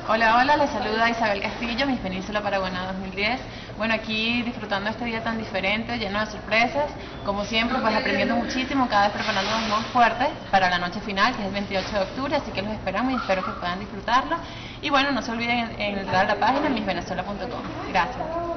Hola, hola, les saluda Isabel Castillo, Miss Península Paraguaná 2010. Bueno, aquí disfrutando este día tan diferente, lleno de sorpresas, como siempre, pues aprendiendo muchísimo, cada vez preparándonos más fuertes para la noche final, que es el 28 de octubre, así que los esperamos y espero que puedan disfrutarlo. Y bueno, no se olviden en entrar a la página missvenezuela.com. Gracias.